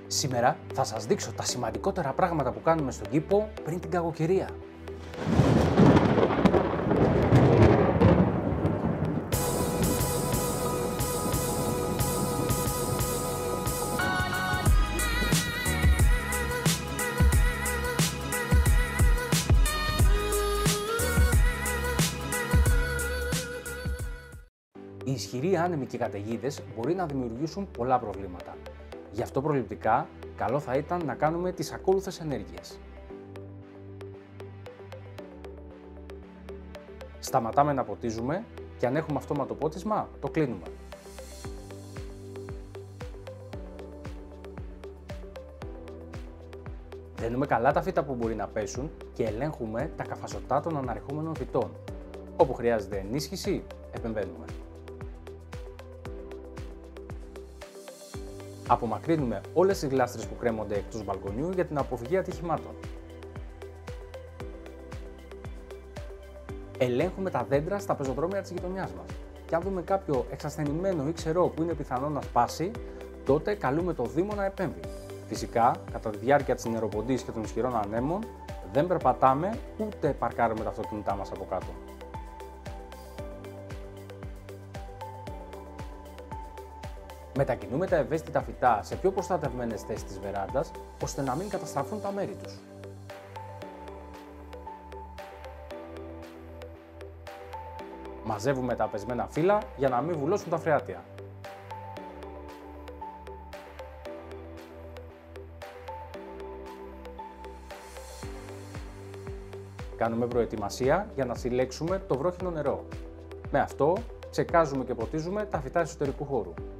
Σήμερα θα σας δείξω τα σημαντικότερα πράγματα που κάνουμε στον κήπο πριν την κακοκαιρία. Οι ισχυροί άνεμοι και καταιγίδες μπορεί να δημιουργήσουν πολλά προβλήματα. Γι' αυτό προληπτικά, καλό θα ήταν να κάνουμε τις ακόλουθες ενέργειες. Σταματάμε να ποτίζουμε και αν έχουμε αυτόματο πότισμα, το κλείνουμε. Δένουμε καλά τα φύτα που μπορεί να πέσουν και ελέγχουμε τα καφασωτά των αναρριχόμενων φυτών. Όπου χρειάζεται ενίσχυση, επεμβαίνουμε. Απομακρύνουμε όλες τις γλάστρες που κρέμονται εκτός μπαλκονιού για την αποφυγή ατυχημάτων. Ελέγχουμε τα δέντρα στα πεζοδρόμια της γειτονιάς μας. Και αν δούμε κάποιο εξασθενημένο ή ξερό που είναι πιθανό να σπάσει, τότε καλούμε το Δήμο να επέμβει. Φυσικά, κατά τη διάρκεια της νεροποντής και των ισχυρών ανέμων, δεν περπατάμε ούτε παρκάρουμε τα αυτοκίνητά μας από κάτω. Μετακινούμε τα ευαίσθητα φυτά σε πιο προστατευμένες θέσεις της βεράντας, ώστε να μην καταστραφούν τα μέρη τους. Μαζεύουμε τα πεσμένα φύλλα για να μην βουλώσουν τα φρεάτια. Κάνουμε προετοιμασία για να συλλέξουμε το βρόχινο νερό. Με αυτό, τσεκάζουμε και ποτίζουμε τα φυτά εσωτερικού χώρου.